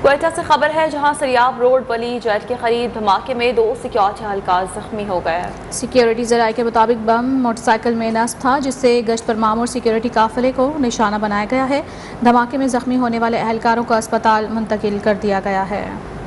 क्वेटा से खबर है, जहां सरियाब रोड बली जेल के करीब धमाके में 2 सिक्योरिटी एहलकार जख्मी हो गए। सिक्योरिटी जराये के मुताबिक बम मोटरसाइकिल में नस्ब था, जिससे गश्त पर मामूर सिक्योरिटी काफिले को निशाना बनाया गया है। धमाके में जख्मी होने वाले एहलकारों को अस्पताल मुंतकिल कर दिया गया है।